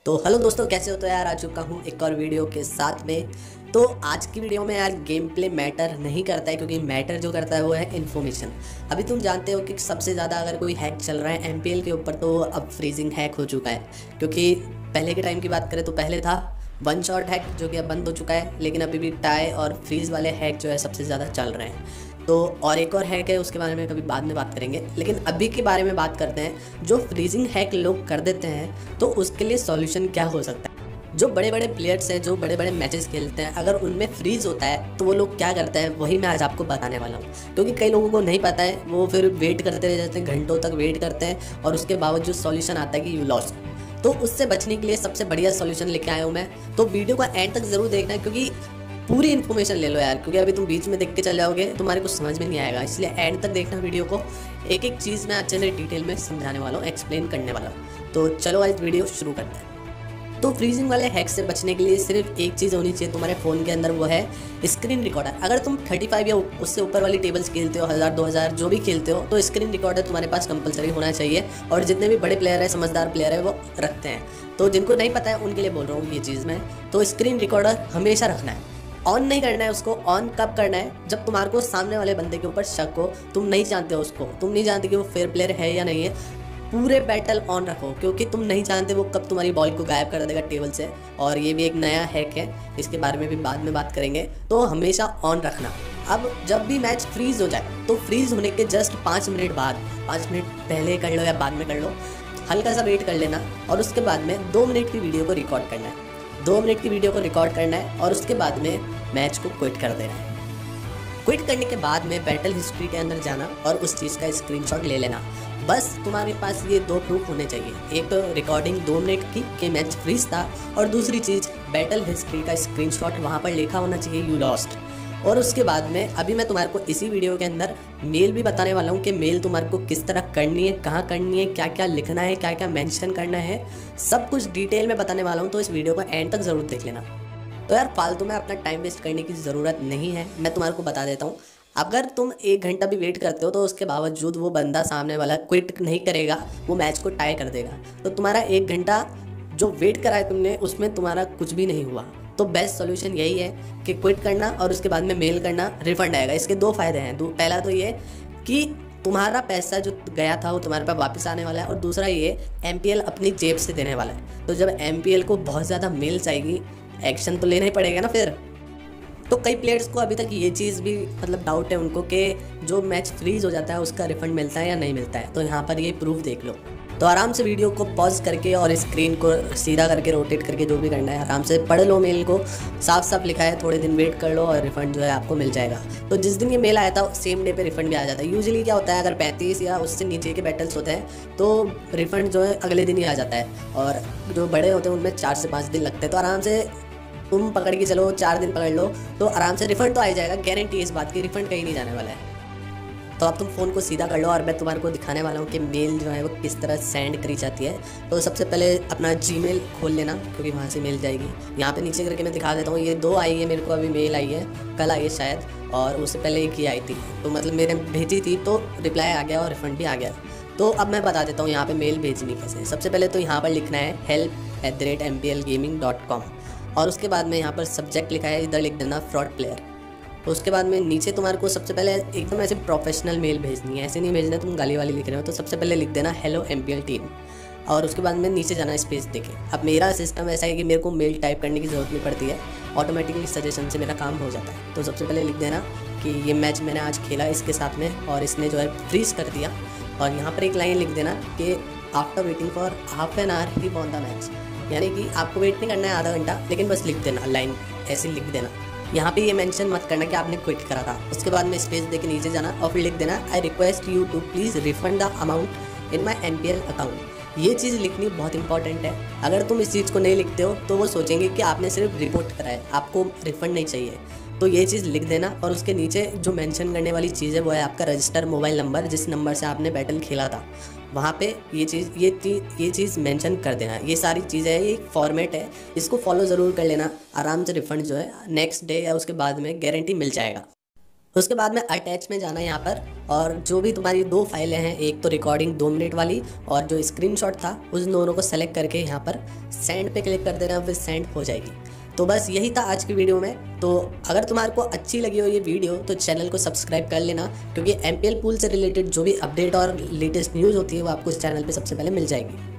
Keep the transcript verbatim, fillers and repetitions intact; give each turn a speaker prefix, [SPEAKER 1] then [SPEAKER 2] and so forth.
[SPEAKER 1] तो हेलो दोस्तों, कैसे हो? तो यार आ चुका हूँ एक और वीडियो के साथ में। तो आज की वीडियो में यार गेम प्ले मैटर नहीं करता है, क्योंकि मैटर जो करता है वो है इन्फॉर्मेशन। अभी तुम जानते हो कि सबसे ज़्यादा अगर कोई हैक चल रहा है एमपीएल के ऊपर तो अब फ्रीजिंग हैक हो चुका है। क्योंकि पहले के टाइम की बात करें तो पहले था वन शॉट हैक जो कि अब बंद हो चुका है, लेकिन अभी भी टाई और फ्रीज वाले हैक जो है सबसे ज़्यादा चल रहे हैं। तो और एक और हैक है, उसके बारे में कभी बाद में बात करेंगे, लेकिन अभी के बारे में बात करते हैं। जो फ्रीजिंग हैक लोग कर देते हैं तो उसके लिए सॉल्यूशन क्या हो सकता है। जो बड़े बड़े प्लेयर्स हैं, जो बड़े बड़े मैचेस खेलते हैं, अगर उनमें फ्रीज होता है तो वो लोग क्या करते हैं वही मैं आज आपको बताने वाला हूँ। क्योंकि कई लोगों को नहीं पता है, वो फिर वेट करते रह जाते हैं, घंटों तक वेट करते हैं और उसके बावजूद सॉल्यूशन आता है कि यू लॉस्ट। तो उससे बचने के लिए सबसे बढ़िया सॉल्यूशन लेके आया हूँ मैं। तो वीडियो को एंड तक जरूर देखना है, क्योंकि पूरी इन्फॉर्मेशन ले लो यार, क्योंकि अभी तुम बीच में देख के चल जाओगे तुम्हारे कुछ समझ में नहीं आएगा। इसलिए एंड तक देखना वीडियो को, एक एक चीज़ मैं अच्छे से डिटेल में समझाने वाला हूँ, एक्सप्लेन करने वाला हूँ। तो चलो आज वीडियो शुरू करते हैं। तो फ्रीजिंग वाले हैक से बचने के लिए सिर्फ एक चीज़ होनी चाहिए तुम्हारे फ़ोन के अंदर, वो है स्क्रीन रिकॉर्डर। अगर तुम पैंतीस या उससे ऊपर वाली टेबल्स खेलते हो, हज़ार दो हज़ार जो भी खेलते हो, तो स्क्रीन रिकॉर्डर तुम्हारे पास कंपलसरी होना चाहिए। और जितने भी बड़े प्लेयर है, समझदार प्लेयर है, वो रखते हैं। तो जिनको नहीं पता है उनके लिए बोल रहा हूँ ये चीज़ मैं। तो स्क्रीन रिकॉर्डर हमेशा रखना है, ऑन नहीं करना है उसको। ऑन कब करना है? जब तुम्हारे को सामने वाले बंदे के ऊपर शक हो, तुम नहीं जानते हो उसको, तुम नहीं जानते कि वो फेयर प्लेयर है या नहीं है, पूरे बैटल ऑन रखो। क्योंकि तुम नहीं जानते वो कब तुम्हारी बॉल को गायब कर देगा टेबल से। और ये भी एक नया हैक है, इसके बारे में भी बाद में बात करेंगे। तो हमेशा ऑन रखना। अब जब भी मैच फ्रीज हो जाए तो फ्रीज होने के जस्ट पाँच मिनट बाद, पाँच मिनट पहले कर लो या बाद में कर लो, हल्का सा वेट कर लेना और उसके बाद में दो मिनट की वीडियो को रिकॉर्ड करना है। दो मिनट की वीडियो को रिकॉर्ड करना है और उसके बाद में मैच को क्विट कर देना है। क्विट करने के बाद में बैटल हिस्ट्री के अंदर जाना और उस चीज़ का स्क्रीनशॉट ले लेना। बस तुम्हारे पास ये दो प्रूफ होने चाहिए, एक तो रिकॉर्डिंग दो मिनट की कि मैच फ्रीज था, और दूसरी चीज़ बैटल हिस्ट्री का स्क्रीनशॉट वहाँ पर लिखा होना चाहिए यू लॉस्ट। और उसके बाद में अभी मैं तुम्हारे को इसी वीडियो के अंदर मेल भी बताने वाला हूँ कि मेल तुम्हारे को किस तरह करनी है, कहाँ करनी है, क्या क्या लिखना है, क्या क्या मेंशन करना है, सब कुछ डिटेल में बताने वाला हूँ। तो इस वीडियो को एंड तक ज़रूर देख लेना। तो यार फालतू में अपना टाइम वेस्ट करने की ज़रूरत नहीं है, मैं तुम्हारे को बता देता हूँ। अगर तुम एक घंटा भी वेट करते हो तो उसके बावजूद वो बंदा सामने वाला क्विट नहीं करेगा, वो मैच को टाई कर देगा। तो तुम्हारा एक घंटा जो वेट करा है तुमने, उसमें तुम्हारा कुछ भी नहीं हुआ। तो बेस्ट सॉल्यूशन यही है कि क्विट करना और उसके बाद में मेल करना, रिफंड आएगा। इसके दो फायदे हैं। पहला तो ये कि तुम्हारा पैसा जो गया था वो तुम्हारे पास वापस आने वाला है, और दूसरा ये एमपीएल अपनी जेब से देने वाला है। तो जब एमपीएल को बहुत ज़्यादा मेल्स आएगी, एक्शन तो लेना ही पड़ेगा ना फिर। तो कई प्लेयर्स को अभी तक ये चीज़ भी मतलब डाउट है उनको कि जो मैच फ्रीज हो जाता है उसका रिफंड मिलता है या नहीं मिलता है। तो यहाँ पर ये प्रूफ देख लो। तो आराम से वीडियो को पॉज करके और स्क्रीन को सीधा करके रोटेट करके जो भी करना है आराम से पढ़ लो। मेल को साफ साफ लिखा है, थोड़े दिन वेट कर लो और रिफंड जो है आपको मिल जाएगा। तो जिस दिन ये मेल आया था सेम डे पे रिफंड भी आ जाता है। यूजुअली क्या होता है, अगर पैंतीस या उससे नीचे के बैटल्स होते हैं तो रिफंड जो है अगले दिन ही आ जाता है, और जो बड़े होते हैं उनमें चार से पाँच दिन लगते हैं। तो आराम से तुम पकड़ के चलो, चार दिन पकड़ लो तो आराम से रिफंड तो आ जाएगा, गारंटी इस बात की, रिफंड कहीं नहीं जाने वाला है। तो अब तुम फ़ोन को सीधा कर लो और मैं तुम्हारे को दिखाने वाला हूँ कि मेल जो है वो किस तरह सेंड करी जाती है। तो सबसे पहले अपना जीमेल खोल लेना, क्योंकि वहाँ से मेल जाएगी। यहाँ पे नीचे करके मैं दिखा देता हूँ, ये दो आई है मेरे को, अभी मेल आई है, कल आई है शायद, और उससे पहले एक ही आई थी। तो मतलब मैंने भेजी थी तो रिप्लाई आ गया और रिफंड भी आ गया। तो अब मैं बता देता हूँ यहाँ पर मेल भेजनी कैसे। सबसे पहले तो यहाँ पर लिखना है help at the rate M P L gaming dot com, और उसके बाद में यहाँ पर सब्जेक्ट लिखा है, इधर लिख देना फ्रॉड प्लेयर। तो उसके बाद में नीचे तुम्हारे को सबसे पहले एकदम ऐसे प्रोफेशनल मेल भेजनी है, ऐसे नहीं भेजना तुम गाली वाली लिख रहे हो। तो सबसे पहले लिख देना हेलो एमपीएल टीम, और उसके बाद में नीचे जाना स्पेस देके। अब मेरा सिस्टम ऐसा है कि मेरे को मेल टाइप करने की ज़रूरत नहीं पड़ती है, ऑटोमेटिकली सजेशन से मेरा काम हो जाता है। तो सबसे पहले लिख देना कि ये मैच मैंने आज खेला इसके साथ में और इसने जो है फ्रीज कर दिया। और यहाँ पर एक लाइन लिख देना कि after waiting for half an hour he won the match, यानी कि आपको वेट नहीं करना है आधा घंटा, लेकिन बस लिख देना लाइन ऐसे लिख देना। यहाँ पे ये मेंशन मत करना कि आपने क्विट करा था। उसके बाद में स्पेस देके नीचे जाना और फिर लिख देना I request you to please refund the amount in my MPL account. ये चीज़ लिखनी बहुत इंपॉर्टेंट है। अगर तुम इस चीज़ को नहीं लिखते हो तो वो सोचेंगे कि आपने सिर्फ रिपोर्ट करा है, आपको रिफंड नहीं चाहिए। तो ये चीज़ लिख देना, और उसके नीचे जो मेंशन करने वाली चीज़ है वो है आपका रजिस्टर मोबाइल नंबर, जिस नंबर से आपने बैटल खेला था। वहाँ पे ये चीज़ ये चीज़ ये चीज़ मेंशन कर देना। ये सारी चीज़ें हैं, ये एक फॉर्मेट है, इसको फॉलो ज़रूर कर लेना। आराम से रिफंड जो है नेक्स्ट डे या उसके बाद में गारंटी मिल जाएगा। उसके बाद में अटैच में जाना है यहाँ पर, और जो भी तुम्हारी दो फाइलें हैं, एक तो रिकॉर्डिंग दो मिनट वाली और जो स्क्रीनशॉट था, उस दोनों को सेलेक्ट करके यहाँ पर सेंड पे क्लिक कर देना, फिर सेंड हो जाएगी। तो बस यही था आज की वीडियो में। तो अगर तुम्हारे को अच्छी लगी हो ये वीडियो तो चैनल को सब्सक्राइब कर लेना, क्योंकि एम पी एल पूल से रिलेटेड जो भी अपडेट और लेटेस्ट न्यूज़ होती है वो आपको इस चैनल पे सबसे पहले मिल जाएगी।